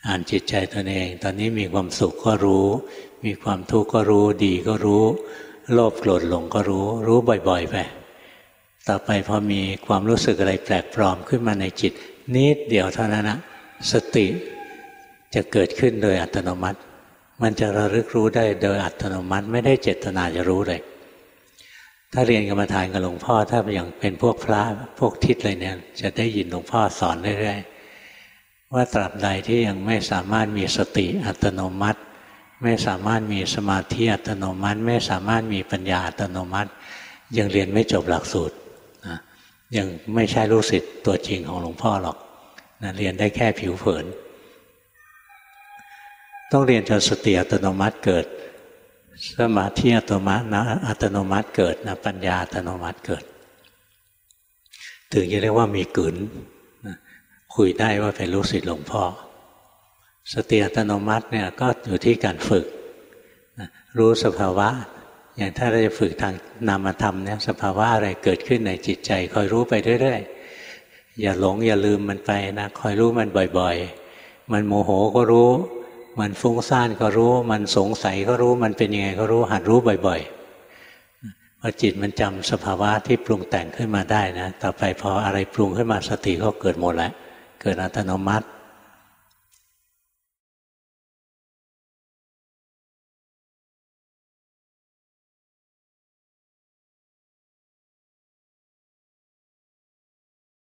อ่านจิตใจตนเองตอนนี้มีความสุขก็รู้มีความทุกข์ก็รู้ดีก็รู้โลภโกรธหลงก็รู้บ่อยๆไปต่อไปพอมีความรู้สึกอะไรแปลกปลอมขึ้นมาในจิตนิดเดียวเท่านั้นนะสติจะเกิดขึ้นโดยอัตโนมัติมันจะระลึกรู้ได้โดยอัตโนมัติไม่ได้เจตนาจะรู้เลยถ้าเรียนกรรมฐานกับหลวงพ่อถ้าอย่างเป็นพวกพระพวกทิศอะไรเนี่ยจะได้ยินหลวงพ่อสอนเรื่อยๆว่าตราบใดที่ยังไม่สามารถมีสติอัตโนมัติไม่สามารถมีสมาธิอัตโนมัติไม่สามารถมีปัญญาอัตโนมัติยังเรียนไม่จบหลักสูตรนะยังไม่ใช่ลูกศิษย์ตัวจริงของหลวงพ่อหรอกนะเรียนได้แค่ผิวเผินต้องเรียนจนสติอัตโนมัติเกิดสมาธิอัตโนมัตินะอัตโนมัติเกิดนะปัญญาอัตโนมัติเกิดถึงจะเรียกว่ามีกลืนคุยได้ว่าเป็นลูกศิษย์หลวงพ่อสติอัตโนมัติเนี่ยก็อยู่ที่การฝึกรู้สภาวะอย่างถ้าเราจะฝึกทางนามธรรมเนี่ยสภาวะอะไรเกิดขึ้นในจิตใจคอยรู้ไปเรื่อยๆอย่าหลงอย่าลืมมันไปนะคอยรู้มันบ่อยๆมันโมโหก็รู้มันฟุ้งซ่านก็รู้มันสงสัยก็รู้มันเป็นยังไงก็รู้หัดรู้บ่อยๆพอจิตมันจำสภาวะที่ปรุงแต่งขึ้นมาได้นะต่อไปพออะไรปรุงขึ้นมาสติก็เกิดหมดแล้วเกิดอัตโนมัติ